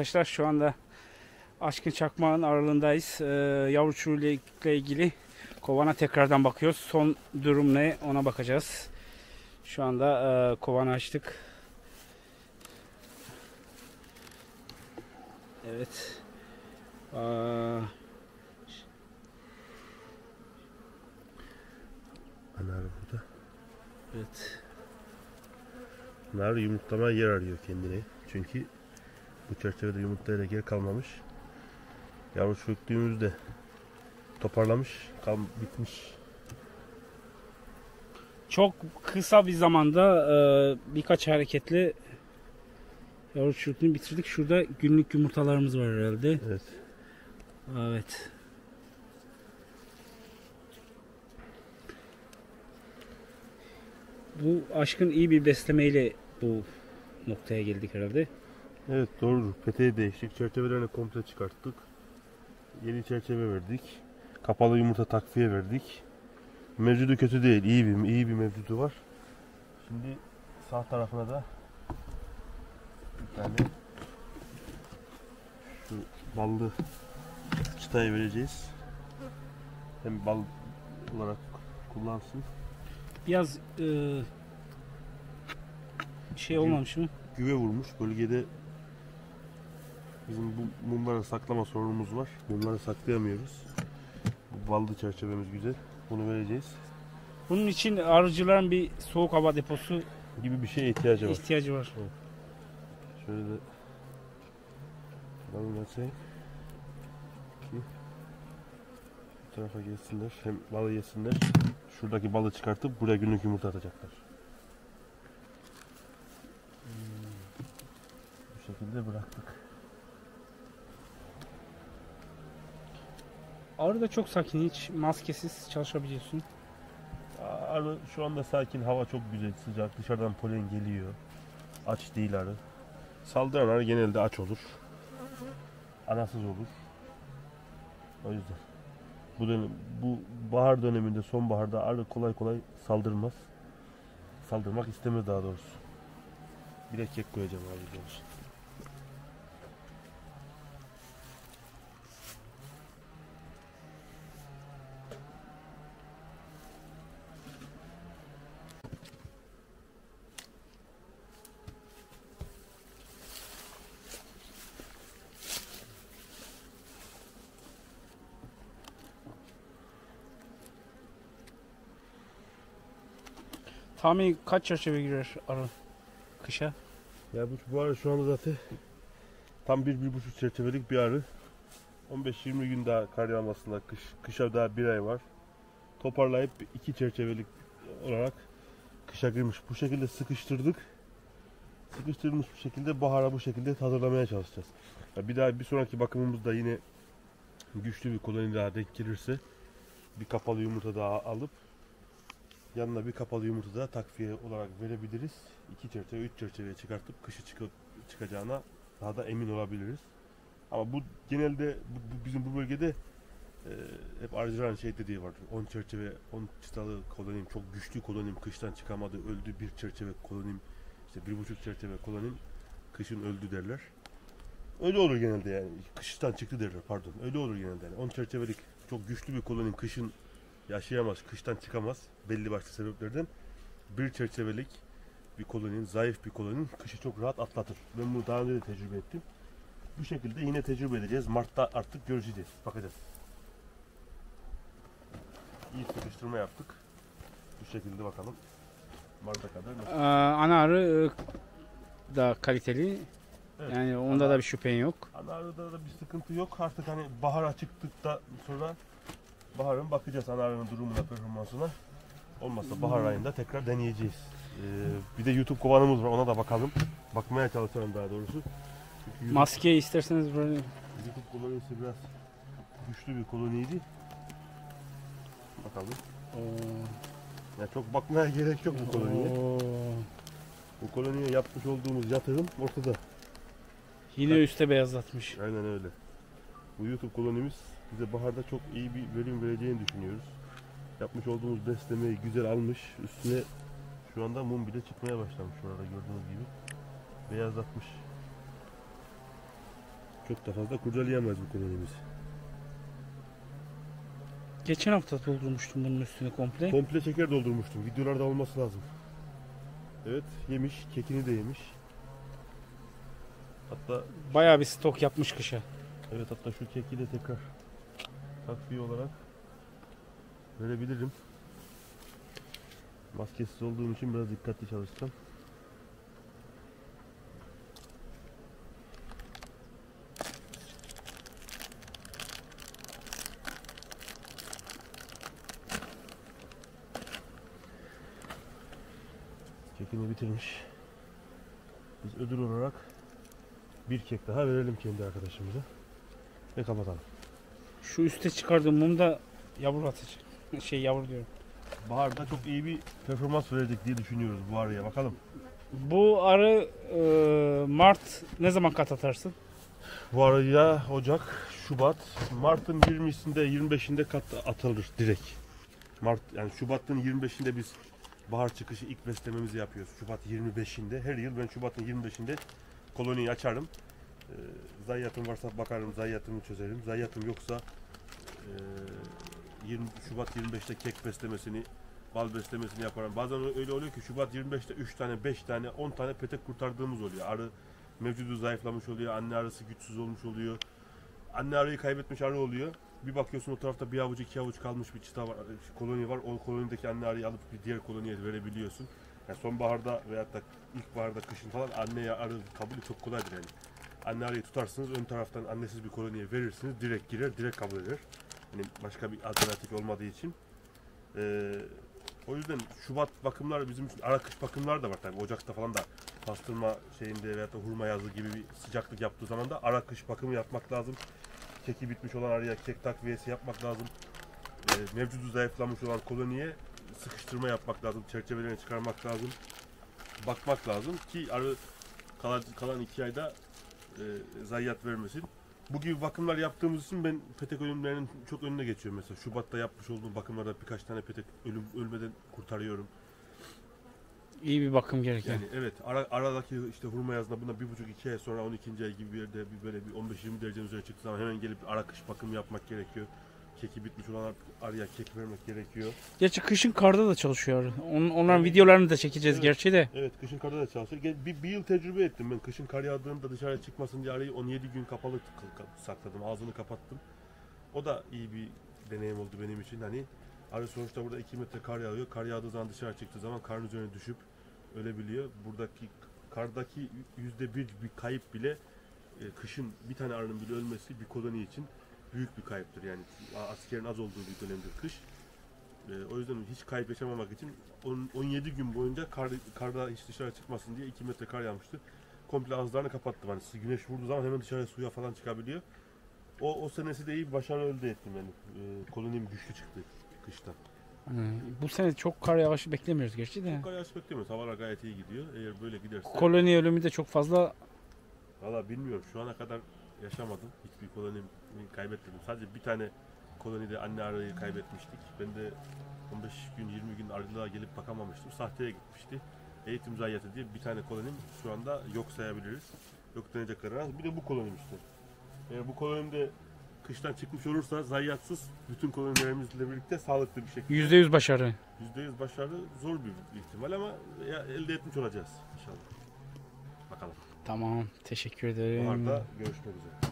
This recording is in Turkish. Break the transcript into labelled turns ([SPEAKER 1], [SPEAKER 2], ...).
[SPEAKER 1] arkadaşlar, şu anda Aşkın Çakmağın aralığındayız. Yavruçulukla ilgili kovana tekrardan bakıyoruz. Son durum ne, ona bakacağız. Şu anda kovanı açtık. Evet.
[SPEAKER 2] Anar burada.
[SPEAKER 1] Evet.
[SPEAKER 2] Nar yumurtlamaya yer arıyor kendine. Çünkü bu çerçevede yumurtlayacak yer kalmamış. Yavru çöktüğümüzde toparlamış, bitmiş.
[SPEAKER 1] Çok kısa bir zamanda birkaç hareketle yavruçulukunu bitirdik. Şurada günlük yumurtalarımız var herhalde.
[SPEAKER 2] Evet.
[SPEAKER 1] Evet. Bu Aşkın iyi bir beslemeyle bu noktaya geldik herhalde.
[SPEAKER 2] Evet, doğrudur. Peteği değiştik. Çerçevelerini komple çıkarttık. Yeni çerçeve verdik. Kapalı yumurta takviye verdik. Mevcudu kötü değil. İyi bir mevcudu var. Şimdi sağ tarafına da bir tane şu ballı çıtayı vereceğiz. Hem bal olarak kullansın.
[SPEAKER 1] Biraz şey olmamış mı?
[SPEAKER 2] Güve vurmuş. Bölgede bizim bu mumları saklama sorunumuz var. Mumları saklayamıyoruz. Bu ballı çerçevemiz güzel. Bunu vereceğiz.
[SPEAKER 1] Bunun için arıcıların bir soğuk hava deposu
[SPEAKER 2] Gibi bir şeye ihtiyacı var.
[SPEAKER 1] var.
[SPEAKER 2] Evet. Şöyle de balını açayım ki bu tarafa gelsinler. Hem balı yesinler. Şuradaki balı çıkartıp buraya günlük yumurta atacaklar. Bu şekilde bıraktık.
[SPEAKER 1] Arı da çok sakin, hiç maskesiz çalışabiliyorsun.
[SPEAKER 2] Arı şu anda sakin, hava çok güzel, sıcak, dışarıdan polen geliyor. Aç değil arı. Saldıran arı genelde aç olur. Anasız olur. O yüzden bu bahar döneminde, sonbaharda arı kolay kolay saldırmaz. Saldırmak istemez daha doğrusu. Bir de kek koyacağım abi diyoruz.
[SPEAKER 1] Tahmin kaç çerçeve girer arı kışa?
[SPEAKER 2] Ya bu arı şu anda zaten tam 1-1,5 çerçevelik bir arı. 15-20 gün daha kar yağmasında, kışa daha 1 ay var. Toparlayıp 2 çerçevelik olarak kışa girmiş. Bu şekilde sıkıştırdık. Sıkıştırılmış bir şekilde bahara bu şekilde hazırlamaya çalışacağız. Bir sonraki bakımımızda yine güçlü bir koloni daha denk gelirse bir kapalı yumurta daha alıp yanına bir kapalı yumurta daha takviye olarak verebiliriz. 2 çerçeve, 3 çerçeveye çıkartıp kışı çıkacağına daha da emin olabiliriz. Ama bu genelde bizim bu bölgede hep arıcıların şey dediği var. 10 çerçeve, 10 çıtalı kolonim, çok güçlü kolonim kıştan çıkamadı, öldü. Bir çerçeve kolonim, işte 1,5 çerçeve kolonim kışın öldü derler. Öyle olur genelde yani. Kıştan çıktı derler, pardon. Öyle olur genelde yani. 10 çerçevelik çok güçlü bir kolonim kışın yaşayamaz, kıştan çıkamaz belli başlı sebeplerden. Bir çerçevelik bir koloninin, zayıf bir koloninin kışı çok rahat atlatır. Ben bunu daha önce de tecrübe ettim. Bu şekilde yine tecrübe edeceğiz. Mart'ta artık görüşeceğiz. Bakacağız. İyi sıkıştırma yaptık. Bu şekilde bakalım. Mart'a kadar.
[SPEAKER 1] Ana arı da kaliteli.
[SPEAKER 2] Evet.
[SPEAKER 1] Yani onda da bir şüphen yok.
[SPEAKER 2] Ana arıda da bir sıkıntı yok. Artık hani bahara çıktıktan sonra baharın bakacağız ana arının durumuna, performansına. Olmazsa bahar ayında tekrar deneyeceğiz. Bir de YouTube kovanımız var, ona da bakalım. Bakmaya çalışalım daha doğrusu. Çünkü
[SPEAKER 1] Maske isterseniz böyle.
[SPEAKER 2] YouTube kolonisi biraz güçlü bir koloniydi. Bakalım. Ya çok bakmaya gerek yok bu koloniye. Bu koloniye yapmış olduğumuz yatırım ortada.
[SPEAKER 1] Yine üste beyazlatmış.
[SPEAKER 2] Aynen öyle. Bu YouTube kolonimiz bize baharda çok iyi bir verim vereceğini düşünüyoruz. Yapmış olduğumuz beslemeyi güzel almış. Üstüne şu anda mum bile çıkmaya başlamış. Şurada gördüğünüz gibi. Beyazlatmış. Çok da fazla kurcalayamayız bu kolonimizi.
[SPEAKER 1] Geçen hafta doldurmuştum bunun üstüne komple.
[SPEAKER 2] Komple şeker doldurmuştum. Videolarda olması lazım. Evet, yemiş. Kekini de yemiş. Hatta
[SPEAKER 1] Bayağı bir stok yapmış kışa.
[SPEAKER 2] evet, hatta şu keki de tekrar takviye olarak verebilirim. Maskesiz olduğum için biraz dikkatli çalışacağım. Kekini bitirmiş. Biz ödül olarak bir kek daha verelim kendi arkadaşımıza. Ve kapatalım.
[SPEAKER 1] Şu üste çıkardığım mum da yavru atacak. Yavru diyorum.
[SPEAKER 2] Baharda çok iyi bir performans verecek diye düşünüyoruz bu arıya. Bakalım.
[SPEAKER 1] Bu arı Mart ne zaman kat atarsın?
[SPEAKER 2] Bu arıya Ocak, Şubat, Mart'ın 20'sinde 25'inde kat atılır direkt. Yani Şubat'ın 25'inde biz bahar çıkışı ilk beslememizi yapıyoruz. Şubat 25'inde. Her yıl ben Şubat'ın 25'inde koloniyi açarım. Zayiatım varsa bakarım, zayiatımı çözerim. Zayiatım yoksa 20 Şubat 25'te kek beslemesini, bal beslemesini yaparım. Bazen öyle oluyor ki Şubat 25'te 3 tane, 5 tane, 10 tane petek kurtardığımız oluyor. Arı mevcudu zayıflamış oluyor, anne arısı güçsüz olmuş oluyor. Anne arıyı kaybetmiş arı oluyor. Bir bakıyorsun o tarafta bir avuç, iki avuç kalmış bir çıta var, koloni var. O kolonideki anne arıyı alıp bir diğer koloniye verebiliyorsun. Yani sonbaharda veyahut da ilkbaharda, kışın falan anneye arı kabulü çok kolaydır yani. Anne arıyı tutarsınız, ön taraftan annesiz bir koloniye verirsiniz, direkt girer, direkt kabul eder. Yani başka bir alternatif olmadığı için. O yüzden Şubat bakımlar bizim için, ara kış bakımlar da var tabii. Ocakta falan da pastırma şeyinde veyahut da hurma yazı gibi bir sıcaklık yaptığı zaman da ara kış bakımı yapmak lazım. Keki bitmiş olan arıya kek takviyesi yapmak lazım. Mevcudu zayıflamış olan koloniye sıkıştırma yapmak lazım. Çerçevelerini çıkarmak lazım. Bakmak lazım ki arı kalan 2 ayda zayiat vermesin. Bu gibi bakımlar yaptığımız için ben petek ölümlerinin çok önüne geçiyorum mesela. Şubat'ta yapmış olduğum bakımlarda birkaç tane petek ölmeden kurtarıyorum.
[SPEAKER 1] İyi bir bakım gereken.
[SPEAKER 2] Yani evet, aradaki işte hurma yazında buna 1,5-2 ay sonra 12. ay gibi bir yerde böyle bir 15-20 derecenin üzerine çıktığı zaman hemen gelip ara kış bakım yapmak gerekiyor. Keki bitmiş olan arıya kek vermek gerekiyor.
[SPEAKER 1] Gerçi kışın karda da çalışıyor arı. Onların videolarını da çekeceğiz
[SPEAKER 2] Evet.
[SPEAKER 1] gerçi de.
[SPEAKER 2] Evet, kışın karda da çalışıyor. Bir yıl tecrübe ettim ben. Kışın kar yağdığında dışarı çıkmasın diye arıyı 17 gün kapalı sakladım. Ağzını kapattım. O da iyi bir deneyim oldu benim için. Hani arı sonuçta burada 2 metre kar yağıyor. Kar yağdığı zaman dışarı çıktığı zaman karın üzerine düşüp ölebiliyor. Buradaki kardaki %1 bir kayıp bile kışın bir tane arının bile ölmesi bir koloni için büyük bir kayıptır. Yani askerin az olduğu bir dönemdir kış. O yüzden hiç kayıp yaşamamak için 17 gün boyunca karda hiç dışarı çıkmasın diye 2 metre kar yağmıştı. Komple ağızlarını kapattım. Hani güneş vurduğu zaman hemen dışarı suya falan çıkabiliyor. O senesi de iyi bir başarı elde ettim yani. Kolonim güçlü çıktı kışta.
[SPEAKER 1] Bu sene çok kar yağışı beklemiyoruz gerçi de.
[SPEAKER 2] Çok kar yağışı beklemiyoruz. Havalar gayet iyi gidiyor. Eğer böyle giderse...
[SPEAKER 1] Koloni ölümü de çok fazla.
[SPEAKER 2] Valla bilmiyorum. Şu ana kadar yaşamadım. Hiçbir kolonimi kaybetmedim. Sadece bir tane kolonide anne arıyı kaybetmiştik. Ben de 15 gün 20 gün arılığa gelip bakamamıştım. Sahteye gitmişti. Eğitim zayiatı diye bir tane kolonim şu anda yok sayabiliriz. Yok denecek kadar az. Bir de bu kolonim işte. Eğer bu kolonimde kıştan çıkmış olursa zayyatsız bütün kolonilerimizle birlikte sağlıklı bir şekilde
[SPEAKER 1] %100 başarı.
[SPEAKER 2] %100 başarı zor bir ihtimal ama elde etmiş olacağız inşallah. Bakalım.
[SPEAKER 1] Tamam. Teşekkür ederim.
[SPEAKER 2] Baharda görüşmek üzere.